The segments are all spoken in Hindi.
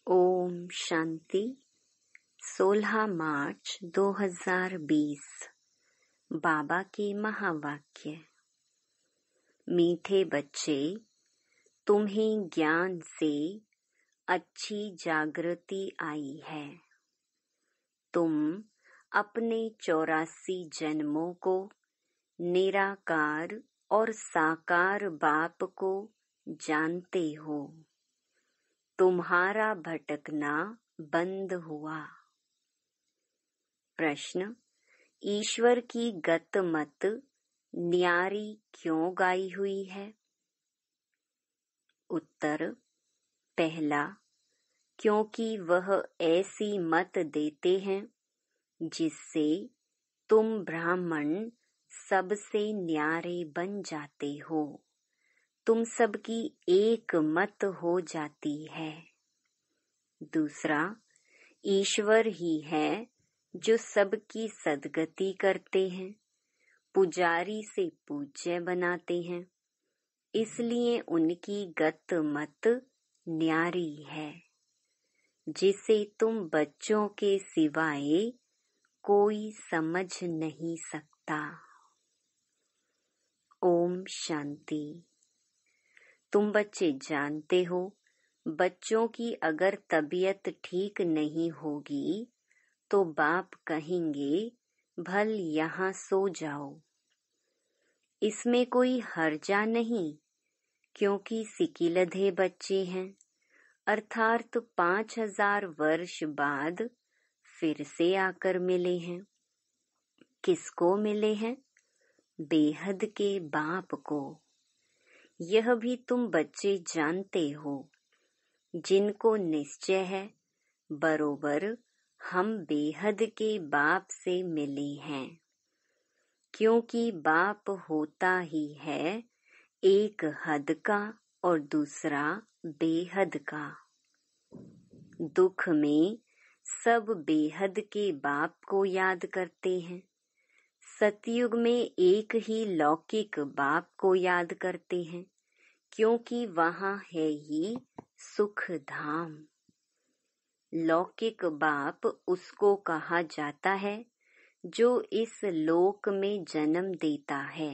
ओम शांति। 16 मार्च 2020। बाबा के महावाक्य। मीठे बच्चे, तुम्हें ज्ञान से अच्छी जागृति आई है। तुम अपने 84 जन्मों को निराकार और साकार बाप को जानते हो। तुम्हारा भटकना बंद हुआ। प्रश्न, ईश्वर की गत मत न्यारी क्यों गाई हुई है? उत्तर, पहला, क्योंकि वह ऐसी मत देते हैं जिससे तुम ब्राह्मण सबसे न्यारे बन जाते हो। तुम सबकी एक मत हो जाती है। दूसरा, ईश्वर ही है जो सबकी सद्गति करते हैं, पुजारी से पूज्य बनाते हैं, इसलिए उनकी गत मत न्यारी है, जिसे तुम बच्चों के सिवाय कोई समझ नहीं सकता। ओम शांति। तुम बच्चे जानते हो, बच्चों की अगर तबीयत ठीक नहीं होगी तो बाप कहेंगे भल यहाँ सो जाओ। इसमें कोई हर्जा नहीं, क्योंकि सिकिलधे बच्चे हैं, अर्थात 5000 वर्ष बाद फिर से आकर मिले हैं। किसको मिले हैं? बेहद के बाप को। यह भी तुम बच्चे जानते हो, जिनको निश्चय है बरोबर हम बेहद के बाप से मिले हैं, क्योंकि बाप होता ही है एक हद का और दूसरा बेहद का। दुख में सब बेहद के बाप को याद करते हैं, सतयुग में एक ही लौकिक बाप को याद करते हैं, क्योंकि वहाँ है ही सुख धाम। लौकिक बाप उसको कहा जाता है जो इस लोक में जन्म देता है।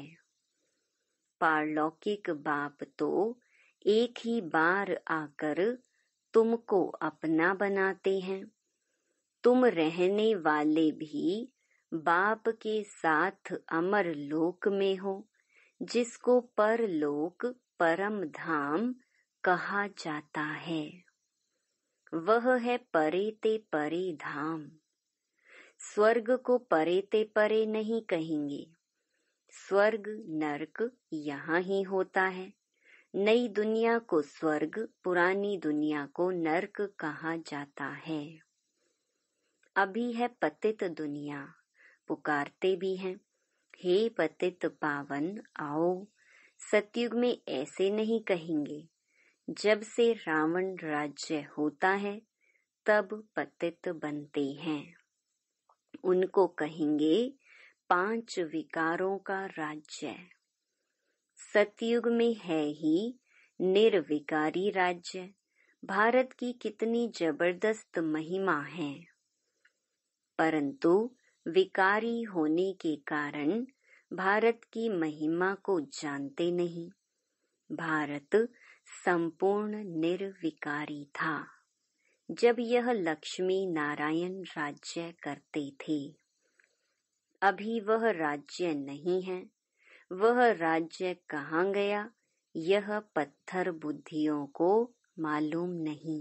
पारलौकिक बाप तो एक ही बार आकर तुमको अपना बनाते हैं। तुम रहने वाले भी बाप के साथ अमर लोक में हो, जिसको परलोक परम धाम कहा जाता है। वह है परे ते परे धाम। स्वर्ग को परे ते परे नहीं कहेंगे। स्वर्ग नरक यहाँ ही होता है। नई दुनिया को स्वर्ग, पुरानी दुनिया को नरक कहा जाता है। अभी है पतित दुनिया, पुकारते भी हैं, हे पतित पावन आओ। सतयुग में ऐसे नहीं कहेंगे। जब से रावण राज्य होता है तब पतित बनते हैं। उनको कहेंगे 5 विकारों का राज्य। सतयुग में है ही निर्विकारी राज्य। भारत की कितनी जबरदस्त महिमा है, परंतु विकारी होने के कारण भारत की महिमा को जानते नहीं। भारत संपूर्ण निर्विकारी था जब यह लक्ष्मी नारायण राज्य करते थे। अभी वह राज्य नहीं है। वह राज्य कहाँ गया, यह पत्थर बुद्धियों को मालूम नहीं।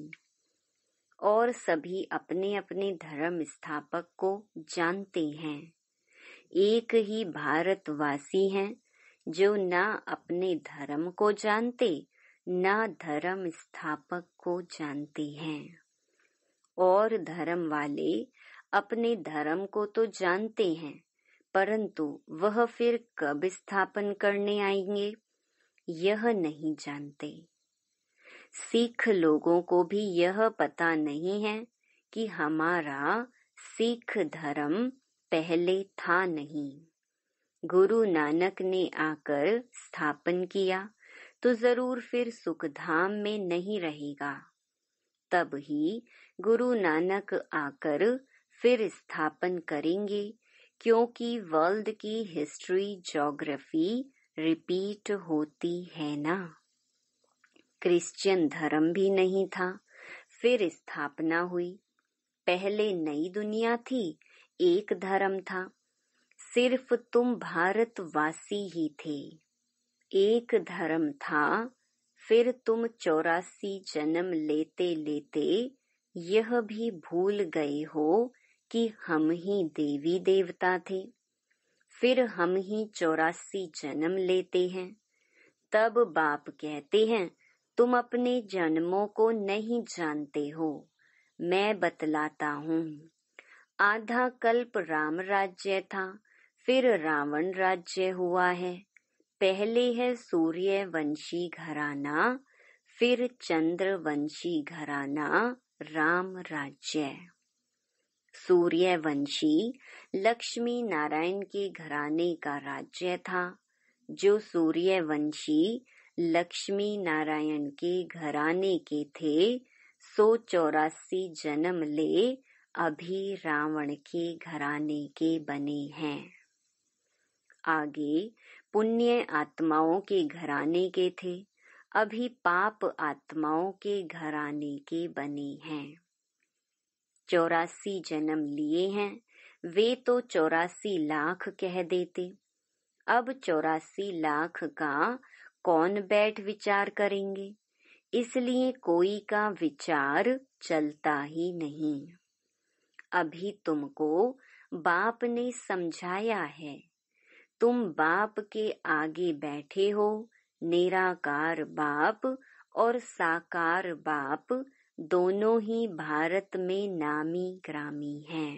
और सभी अपने अपने धर्म स्थापक को जानते हैं। एक ही भारतवासी हैं जो ना अपने धर्म को जानते, ना धर्म स्थापक को जानते हैं। और धर्म वाले अपने धर्म को तो जानते हैं, परंतु वह फिर कब स्थापन करने आएंगे, यह नहीं जानते। सिख लोगों को भी यह पता नहीं है कि हमारा सिख धर्म पहले था नहीं। गुरु नानक ने आकर स्थापन किया तो जरूर फिर सुखधाम में नहीं रहेगा। तब ही गुरु नानक आकर फिर स्थापन करेंगे, क्योंकि वर्ल्ड की हिस्ट्री ज्योग्राफी रिपीट होती है ना। क्रिश्चियन धर्म भी नहीं था, फिर स्थापना हुई। पहले नई दुनिया थी, एक धर्म था, सिर्फ तुम भारतवासी ही थे। एक धर्म था, फिर तुम 84 जन्म लेते लेते यह भी भूल गए हो कि हम ही देवी देवता थे। फिर हम ही 84 जन्म लेते हैं। तब बाप कहते हैं, तुम अपने जन्मों को नहीं जानते हो, मैं बतलाता हूँ। आधा कल्प राम राज्य था, फिर रावण राज्य हुआ है। पहले है सूर्यवंशी घराना, फिर चंद्रवंशी घराना, राम राज्य। सूर्यवंशी लक्ष्मी नारायण के घराने का राज्य था। जो सूर्यवंशी लक्ष्मी नारायण के घराने के थे, सो 84 जन्म ले अभी रावण के घराने के बने हैं। आगे पुण्य आत्माओं के घराने के थे, अभी पाप आत्माओं के घराने के बने हैं। 84 जन्म लिए हैं, वे तो 84 लाख कह देते। अब 84 लाख का कौन बैठ विचार करेंगे, इसलिए कोई का विचार चलता ही नहीं। अभी तुमको बाप ने समझाया है, तुम बाप के आगे बैठे हो। निराकार बाप और साकार बाप दोनों ही भारत में नामी ग्रामी हैं।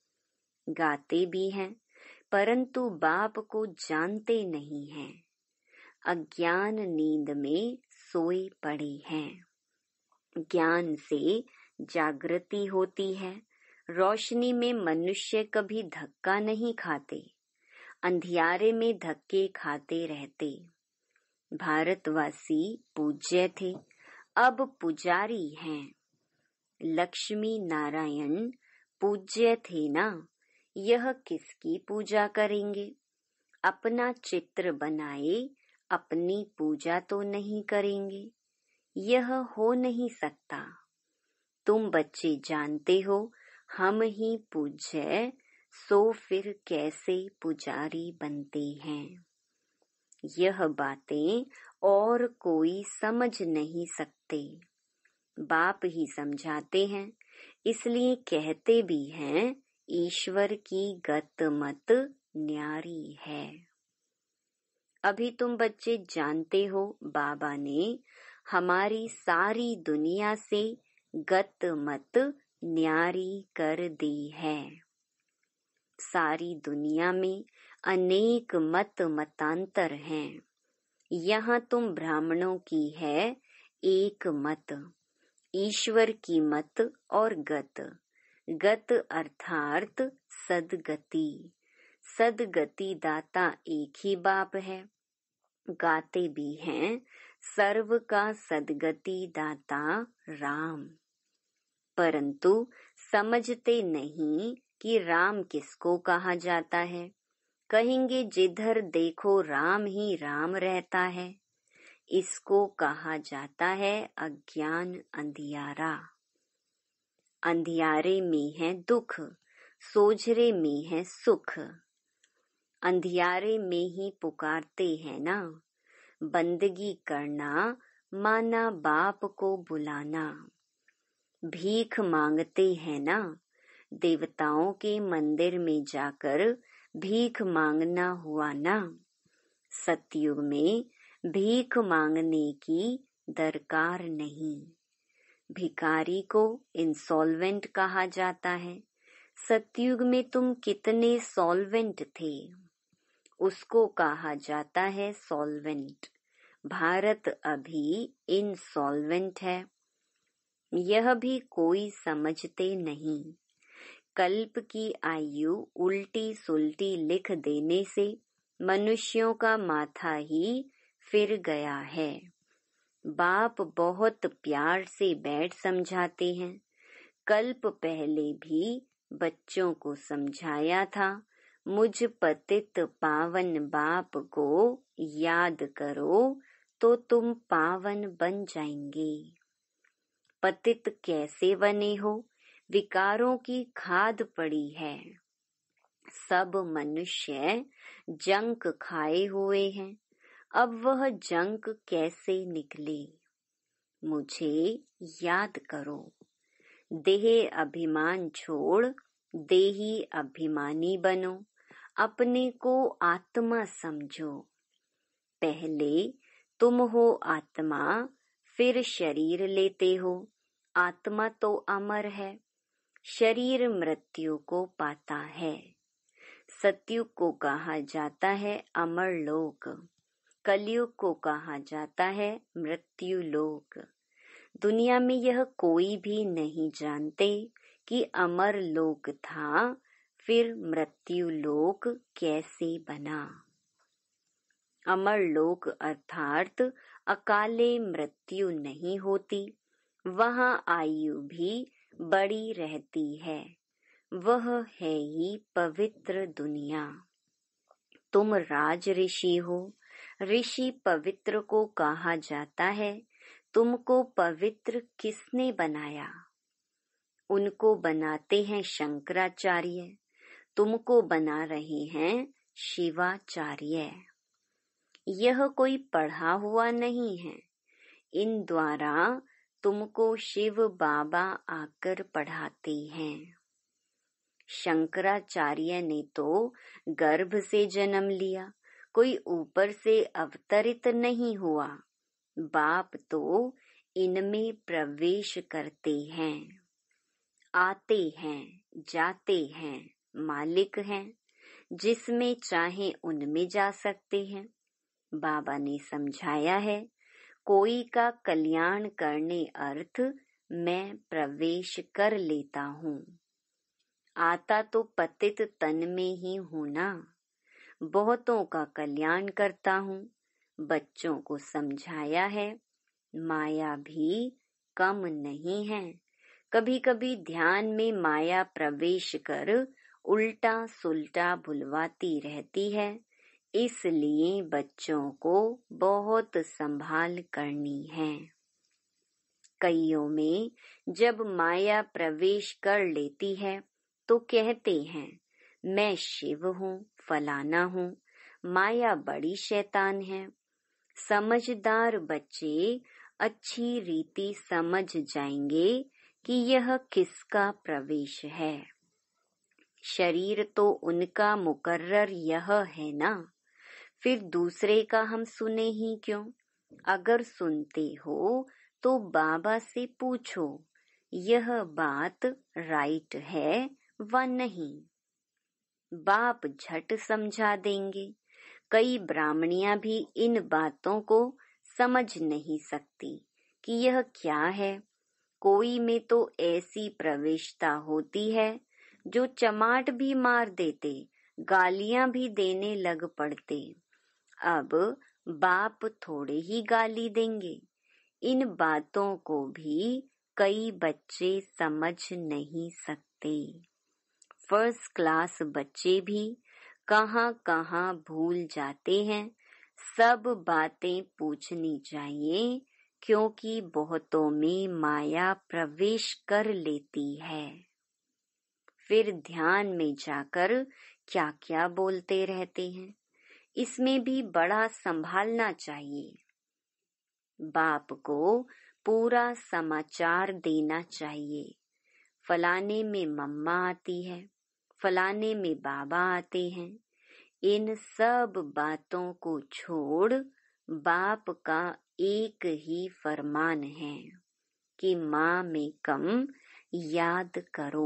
गाते भी हैं, परंतु बाप को जानते नहीं हैं। अज्ञान नींद में सोए पड़े हैं। ज्ञान से जागृति होती है। रोशनी में मनुष्य कभी धक्का नहीं खाते, अंधियारे में धक्के खाते रहते। भारतवासी पूज्य थे, अब पुजारी हैं। लक्ष्मी नारायण पूज्य थे ना, यह किसकी पूजा करेंगे? अपना चित्र बनाए अपनी पूजा तो नहीं करेंगे, यह हो नहीं सकता। तुम बच्चे जानते हो हम ही पूज्य, सो फिर कैसे पुजारी बनते हैं? यह बातें और कोई समझ नहीं सकते, बाप ही समझाते हैं। इसलिए कहते भी हैं, ईश्वर की गत मत न्यारी है। अभी तुम बच्चे जानते हो, बाबा ने हमारी सारी दुनिया से गत मत न्यारी कर दी है। सारी दुनिया में अनेक मत मतांतर हैं। यहाँ तुम ब्राह्मणों की है एक मत, ईश्वर की मत और गत। गत अर्थात सदगति। सदगति दाता एक ही बाप है। गाते भी हैं, सर्व का सदगति दाता राम। परंतु समझते नहीं कि राम किसको कहा जाता है। कहेंगे जिधर देखो राम ही राम रहता है। इसको कहा जाता है अज्ञान अंधियारा। अंधियारे में है दुख, सोझरे में है सुख। अंधियारे में ही पुकारते हैं ना, बंदगी करना माना बाप को बुलाना। भीख मांगते हैं ना, देवताओं के मंदिर में जाकर भीख मांगना हुआ ना। सतयुग में भीख मांगने की दरकार नहीं। भिखारी को इंसॉल्वेंट कहा जाता है। सतयुग में तुम कितने सॉल्वेंट थे, उसको कहा जाता है सॉल्वेंट। भारत अभी इनसॉल्वेंट है, यह भी कोई समझते नहीं। कल्प की आयु उल्टी सुल्टी लिख देने से मनुष्यों का माथा ही फिर गया है। बाप बहुत प्यार से बैठ समझाते हैं। कल्प पहले भी बच्चों को समझाया था, मुझ पतित पावन बाप को याद करो तो तुम पावन बन जाएंगे। पतित कैसे बने हो? विकारों की खाद पड़ी है। सब मनुष्य जंक खाए हुए हैं। अब वह जंक कैसे निकले? मुझे याद करो। देह अभिमान छोड़ देही अभिमानी बनो। अपने को आत्मा समझो। पहले तुम हो आत्मा, फिर शरीर लेते हो। आत्मा तो अमर है, शरीर मृत्यु को पाता है। सतयुग को कहा जाता है अमर लोक, कलयुग को कहा जाता है मृत्यु लोक। दुनिया में यह कोई भी नहीं जानते कि अमर लोक था, फिर मृत्यु लोक कैसे बना। अमर लोक अर्थात अकाले मृत्यु नहीं होती, वहाँ आयु भी बड़ी रहती है। वह है ही पवित्र दुनिया। तुम राज ऋषि हो। ऋषि पवित्र को कहा जाता है। तुमको पवित्र किसने बनाया? उनको बनाते हैं शंकराचार्य, तुमको बना रहे हैं शिवाचार्य। यह कोई पढ़ा हुआ नहीं है। इन द्वारा तुमको शिव बाबा आकर पढ़ाते हैं। शंकराचार्य ने तो गर्भ से जन्म लिया, कोई ऊपर से अवतरित नहीं हुआ। बाप तो इनमें प्रवेश करते हैं, आते हैं, जाते हैं, मालिक हैं। जिसमें चाहे उनमें जा सकते हैं। बाबा ने समझाया है, कोई का कल्याण करने अर्थ मैं प्रवेश कर लेता हूँ। आता तो पतित तन में ही हूँ ना। बहुतों का कल्याण करता हूँ। बच्चों को समझाया है, माया भी कम नहीं है। कभी कभी ध्यान में माया प्रवेश कर उल्टा सुल्टा भुलवाती रहती है। इसलिए बच्चों को बहुत संभाल करनी है। कईयों में जब माया प्रवेश कर लेती है तो कहते हैं, मैं शिव हूँ, फलाना हूँ। माया बड़ी शैतान है। समझदार बच्चे अच्छी रीति समझ जाएंगे कि यह किसका प्रवेश है। शरीर तो उनका मुकर्रर यह है ना, फिर दूसरे का हम सुने ही क्यों? अगर सुनते हो तो बाबा से पूछो, यह बात राइट है व नहीं। बाप झट समझा देंगे। कई ब्राह्मणियां भी इन बातों को समझ नहीं सकती कि यह क्या है। कोई में तो ऐसी प्रविष्टता होती है जो चमाट भी मार देते, गालियां भी देने लग पड़ते। अब बाप थोड़े ही गाली देंगे। इन बातों को भी कई बच्चे समझ नहीं सकते। फर्स्ट क्लास बच्चे भी कहाँ भूल जाते हैं। सब बातें पूछनी चाहिए, क्योंकि बहुतों में माया प्रवेश कर लेती है। फिर ध्यान में जाकर क्या क्या बोलते रहते हैं। इसमें भी बड़ा संभालना चाहिए। बाप को पूरा समाचार देना चाहिए। फलाने में मम्मा आती है, फलाने में बाबा आते हैं। इन सब बातों को छोड़ बाप का एक ही फरमान है कि माँ में कम याद करो।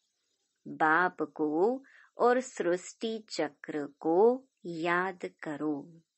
बाप को और सृष्टि चक्र को याद करो।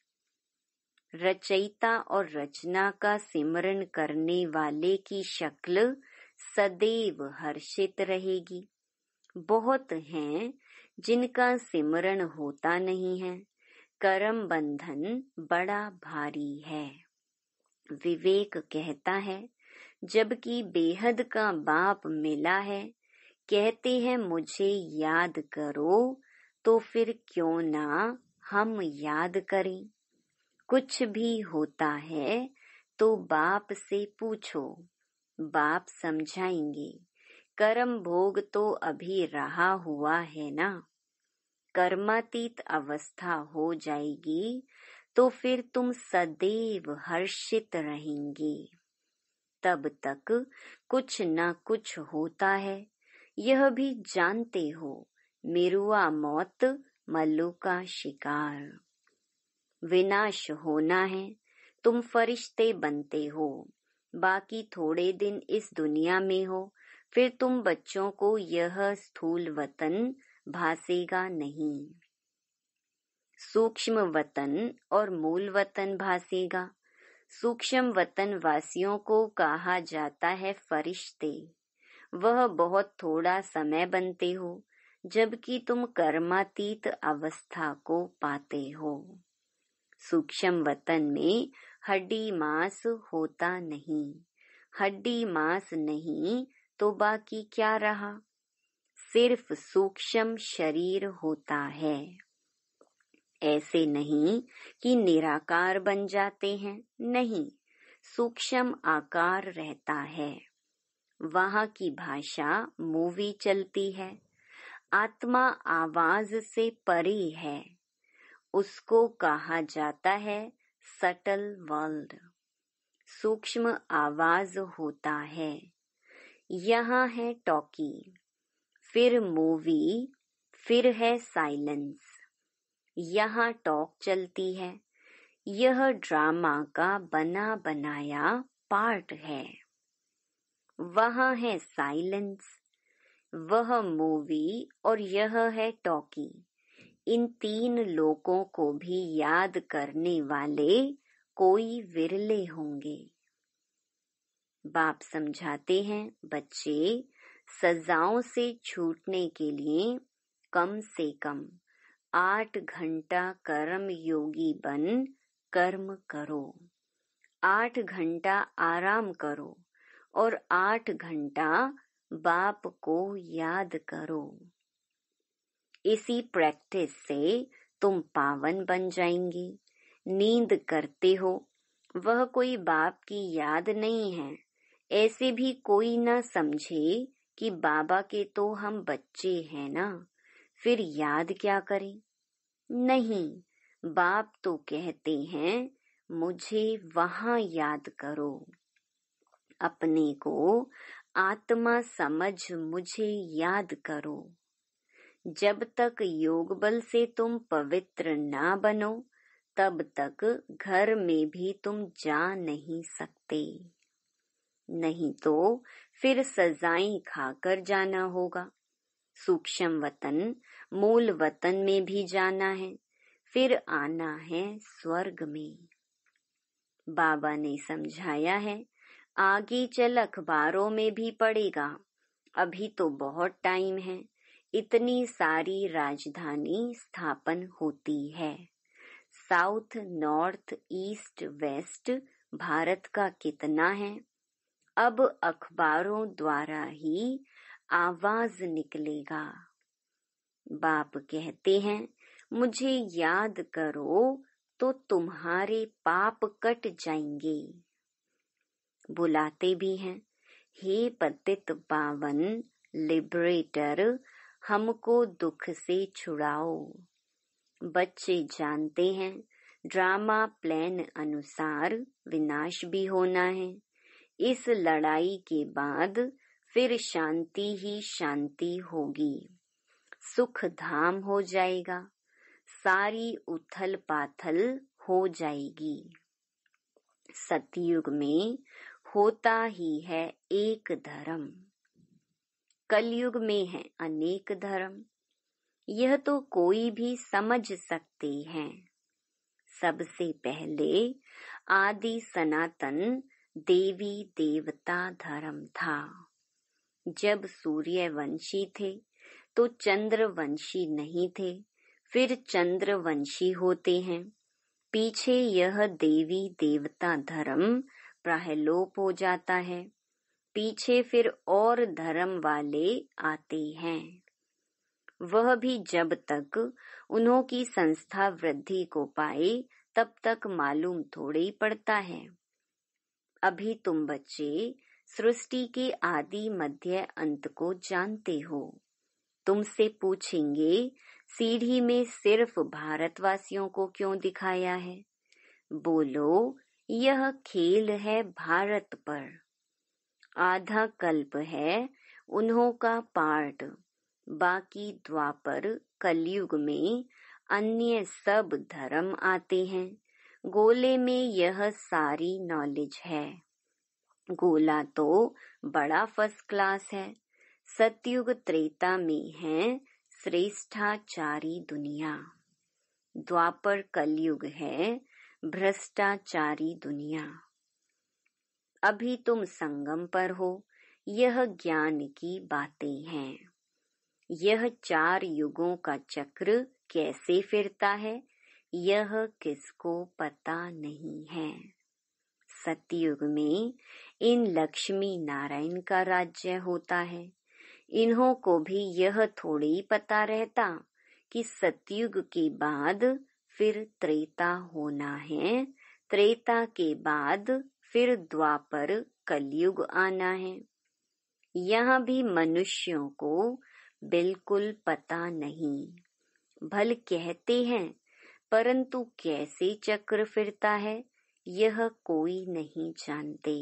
रचयिता और रचना का सिमरन करने वाले की शक्ल सदैव हर्षित रहेगी। बहुत हैं जिनका सिमरन होता नहीं है। कर्म बंधन बड़ा भारी है। विवेक कहता है, जबकि बेहद का बाप मिला है, कहते हैं मुझे याद करो, तो फिर क्यों ना हम याद करें। कुछ भी होता है तो बाप से पूछो, बाप समझाएंगे। कर्म भोग तो अभी रहा हुआ है ना। कर्मातीत अवस्था हो जाएगी तो फिर तुम सदैव हर्षित रहेंगे। तब तक कुछ न कुछ होता है, यह भी जानते हो। मिरुआ मौत मल्लू का शिकार। विनाश होना है, तुम फरिश्ते बनते हो। बाकी थोड़े दिन इस दुनिया में हो, फिर तुम बच्चों को यह स्थूल वतन भासेगा नहीं। सूक्ष्म वतन और मूल वतन भासेगा। सूक्ष्म वतन वासियों को कहा जाता है फरिश्ते। वह बहुत थोड़ा समय बनते हो, जबकि तुम कर्मातीत अवस्था को पाते हो। सूक्ष्म वतन में हड्डी मांस होता नहीं। हड्डी मांस नहीं तो बाकी क्या रहा? सिर्फ सूक्ष्म शरीर होता है। ऐसे नहीं कि निराकार बन जाते हैं, नहीं, सूक्ष्म आकार रहता है। वहाँ की भाषा मूवी चलती है। आत्मा आवाज से परे है, उसको कहा जाता है सटल वर्ल्ड। सूक्ष्म आवाज होता है। यहाँ है टॉकी, फिर मूवी, फिर है साइलेंस। यहाँ टॉक चलती है। यह ड्रामा का बना बनाया पार्ट है। वहाँ है साइलेंस, वह मूवी और यह है टॉकी। इन तीन लोगों को भी याद करने वाले कोई विरले होंगे। बाप समझाते हैं, बच्चे, सजाओं से छूटने के लिए कम से कम 8 घंटा कर्म योगी बन कर्म करो। 8 घंटा आराम करो और 8 घंटा बाप को याद करो। इसी प्रैक्टिस से तुम पावन बन जाएंगे। नींद करते हो, वह कोई बाप की याद नहीं है। ऐसे भी कोई ना समझे कि बाबा के तो हम बच्चे हैं ना, फिर याद क्या करें। नहीं, बाप तो कहते हैं मुझे वहाँ याद करो। अपने को आत्मा समझ मुझे याद करो। जब तक योग बल से तुम पवित्र ना बनो, तब तक घर में भी तुम जा नहीं सकते। नहीं तो फिर सजाएं खाकर जाना होगा। सूक्ष्म वतन, मूल वतन में भी जाना है, फिर आना है स्वर्ग में। बाबा ने समझाया है, आगे चल अखबारों में भी पड़ेगा। अभी तो बहुत टाइम है। इतनी सारी राजधानी स्थापन होती है। South, north, east, west Bharat का कितना है? अब अखबारों द्वारा ही आवाज निकलेगा। बाप कहते हैं, मुझे याद करो तो तुम्हारे पाप कट जाएंगे। बुलाते भी हैं, हे पतित पावन लिबरेटर, हमको दुख से छुड़ाओ। बच्चे जानते हैं, ड्रामा प्लान अनुसार विनाश भी होना है। इस लड़ाई के बाद फिर शांति ही शांति होगी। सुख धाम हो जाएगा। सारी उथल पाथल हो जाएगी। सतयुग में होता ही है एक धर्म, कलयुग में है अनेक धर्म। यह तो कोई भी समझ सकते हैं। सबसे पहले आदि सनातन देवी देवता धर्म था। जब सूर्यवंशी थे तो चंद्रवंशी नहीं थे, फिर चंद्रवंशी होते हैं। पीछे यह देवी देवता धर्म प्रायलोप हो जाता है। पीछे फिर और धर्म वाले आते हैं। वह भी जब तक उन्हों की संस्था वृद्धि को पाए तब तक मालूम थोड़े ही पड़ता है। अभी तुम बच्चे सृष्टि के आदि मध्य अंत को जानते हो। तुमसे पूछेंगे सीढ़ी में सिर्फ भारतवासियों को क्यों दिखाया है? बोलो, यह खेल है भारत पर। आधा कल्प है उन्हों का पार्ट, बाकी द्वापर कलयुग में अन्य सब धर्म आते हैं। गोले में यह सारी नॉलेज है। गोला तो बड़ा फर्स्ट क्लास है। सतयुग त्रेता में है श्रेष्ठाचारी दुनिया। द्वापर कलयुग है भ्रष्टाचारी दुनिया। अभी तुम संगम पर हो। यह ज्ञान की बातें हैं। यह 4 युगों का चक्र कैसे फिरता है यह किसको पता नहीं है। सतयुग में इन लक्ष्मी नारायण का राज्य होता है। इन्हों को भी यह थोड़ी पता रहता कि सतयुग के बाद फिर त्रेता होना है, त्रेता के बाद फिर द्वापर कलयुग आना है। यहाँ भी मनुष्यों को बिल्कुल पता नहीं। भल कहते हैं, परंतु कैसे चक्र फिरता है यह कोई नहीं जानते।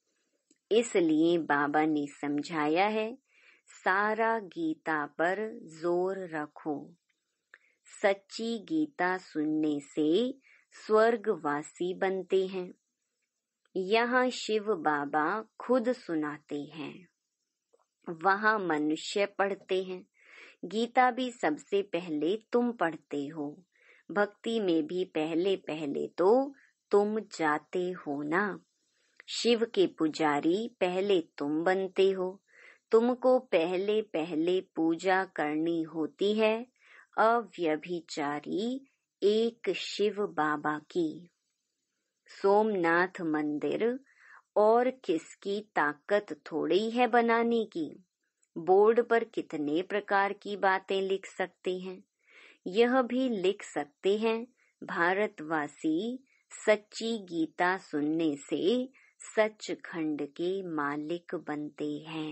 इसलिए बाबा ने समझाया है, सारा गीता पर जोर रखो। सच्ची गीता सुनने से स्वर्गवासी बनते हैं। यहाँ शिव बाबा खुद सुनाते हैं, वहाँ मनुष्य पढ़ते हैं। गीता भी सबसे पहले तुम पढ़ते हो। भक्ति में भी पहले पहले तो तुम जाते हो ना। शिव के पुजारी पहले तुम बनते हो। तुमको पहले पहले पूजा करनी होती है अव्यभिचारी एक शिव बाबा की। सोमनाथ मंदिर और किसकी ताकत थोड़ी है बनाने की। बोर्ड पर कितने प्रकार की बातें लिख सकते हैं। यह भी लिख सकते हैं, भारतवासी सच्ची गीता सुनने से सचखंड के मालिक बनते हैं।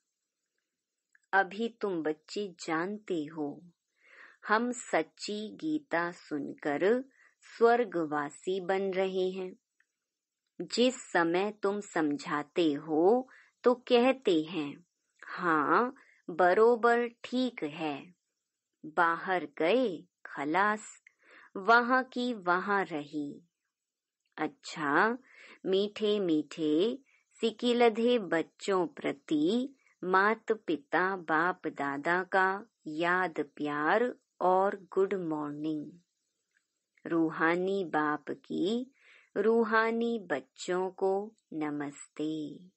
अभी तुम बच्चे जानते हो, हम सच्ची गीता सुनकर स्वर्गवासी बन रहे हैं। जिस समय तुम समझाते हो तो कहते हैं, हाँ बरोबर ठीक है। बाहर गए खलास, वहाँ की वहाँ रही। अच्छा, मीठे मीठे सिकिलधे बच्चों प्रति मात पिता बाप दादा का याद प्यार और गुड मॉर्निंग। रूहानी बाप की रूहानी बच्चों को नमस्ते।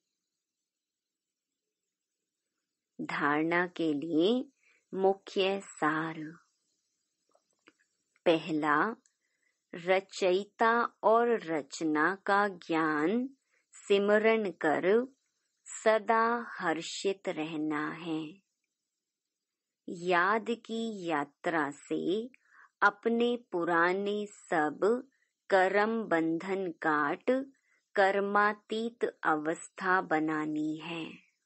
धारणा के लिए मुख्य सार। पहला, रचयिता और रचना का ज्ञान सिमरन कर सदा हर्षित रहना है। याद की यात्रा से अपने पुराने सब कर्म बंधन काट कर्मातीत अवस्था बनानी है।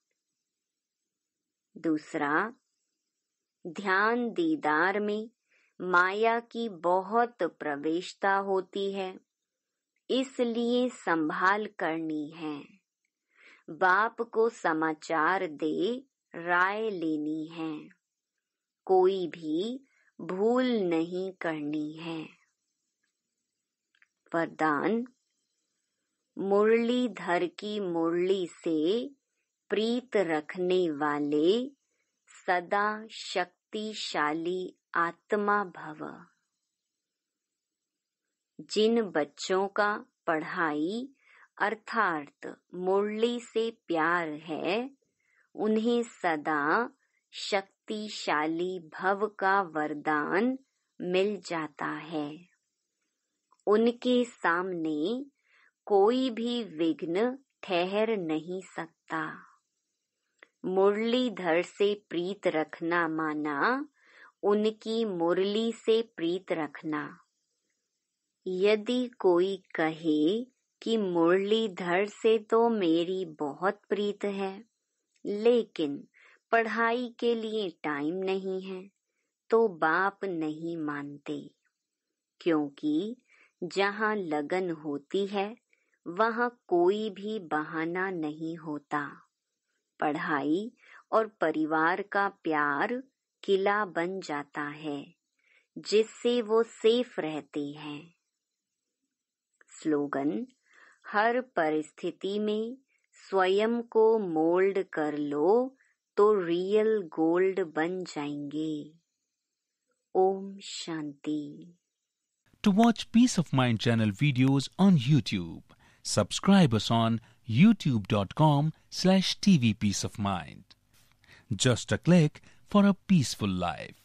दूसरा, ध्यान दीदार में माया की बहुत प्रवेशता होती है, इसलिए संभाल करनी है। बाप को समाचार दे राय लेनी है। कोई भी भूल नहीं करनी है। वरदान, मुरलीधर की मुरली से प्रीत रखने वाले सदा शक्तिशाली आत्मा भव। जिन बच्चों का पढ़ाई अर्थात मुरली से प्यार है, उन्हें सदा शक्तिशाली भव का वरदान मिल जाता है। उनके सामने कोई भी विघ्न ठहर नहीं सकता। मुरलीधर से प्रीत रखना माना उनकी मुरली से प्रीत रखना। यदि कोई कहे कि मुरलीधर से तो मेरी बहुत प्रीत है, लेकिन पढ़ाई के लिए टाइम नहीं है, तो बाप नहीं मानते, क्योंकि जहाँ लगन होती है वहाँ कोई भी बहाना नहीं होता। पढ़ाई और परिवार का प्यार किला बन जाता है, जिससे वो सेफ रहते हैं। स्लोगन: हर परिस्थिति में स्वयं को मोल्ड कर लो तो रियल गोल्ड बन जाएंगे। Om Shanti. To watch Peace of Mind channel videos on YouTube, subscribe us on youtube.com/tvpeaceofmind. Just a click for a peaceful life.